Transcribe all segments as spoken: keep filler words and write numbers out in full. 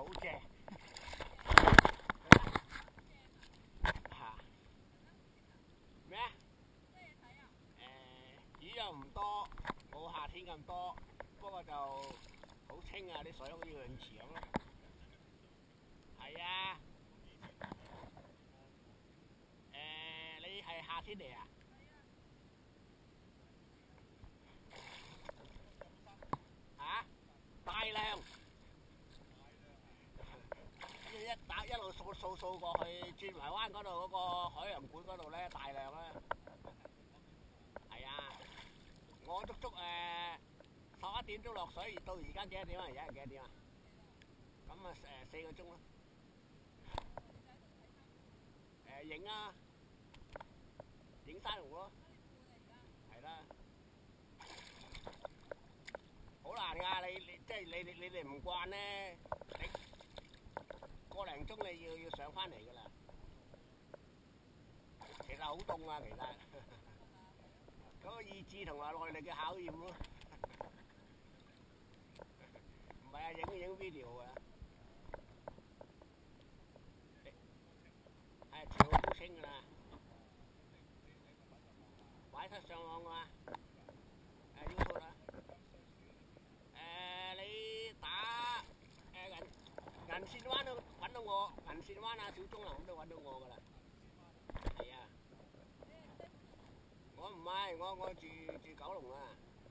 正。嚇咩啊？誒魚又唔多，冇夏天咁多，不過就好清啊！啲水好似泳池咁咯。係啊。誒，你係夏天嚟啊？嚇？大量。一打一路掃掃掃過去，轉埋灣嗰度嗰個海洋館嗰度咧，大量啦。係啊，我足足誒十一點鐘落水，到而家幾多點啊？而家係幾多點啊？咁啊誒四個鐘咯。誒影啊，影珊瑚咯。係啦。好難㗎，你你即係你你你哋唔慣咧，你個零鐘你要要上翻嚟㗎啦。其實好凍啊，其實嗰個意志同埋耐力嘅考驗咯。唔係啊，影影 video 啊。係條好清㗎啦。擺出上網啊。誒 YouTube 啦。誒你打誒銀銀線灣都揾到我，銀線灣啊、小鐘啊咁都揾到我㗎啦。係啊。我唔係，我我住住九龍啊。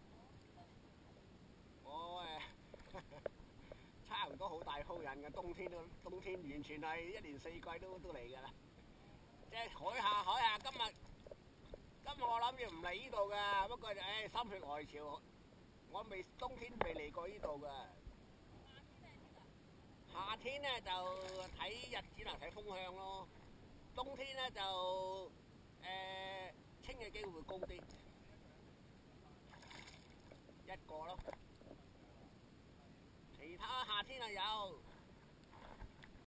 我誒差唔多好大鋪人嘅，冬天都冬天完全係一年四季都都嚟㗎啦。即係海下海下，今日今日我諗住唔嚟呢度㗎，不過就誒心血來潮，我未冬天未嚟過呢度㗎。夏天咧就睇日子啦，睇風向咯。冬天咧就誒清嘅機會高啲，一個咯。其他夏天啊有。